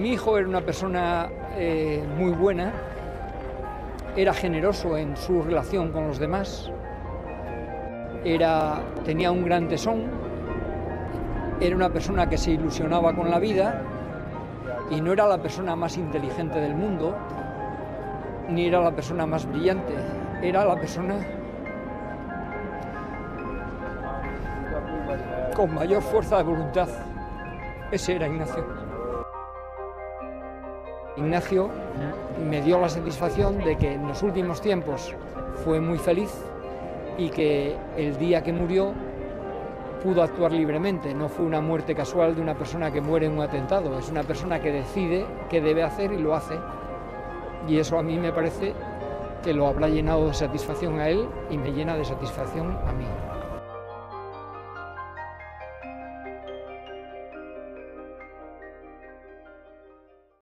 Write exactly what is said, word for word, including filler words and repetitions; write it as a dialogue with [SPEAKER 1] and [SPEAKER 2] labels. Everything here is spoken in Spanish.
[SPEAKER 1] Mi hijo era una persona eh, muy buena, era generoso en su relación con los demás, era, tenía un gran tesón, era una persona que se ilusionaba con la vida y no era la persona más inteligente del mundo, ni era la persona más brillante, era la persona con mayor fuerza de voluntad. Ese era Ignacio. Ignacio me dio la satisfacción de que en los últimos tiempos fue muy feliz y que el día que murió pudo actuar libremente. No fue una muerte casual de una persona que muere en un atentado, es una persona que decide qué debe hacer y lo hace. Y eso a mí me parece que lo habrá llenado de satisfacción a él y me llena de satisfacción a mí.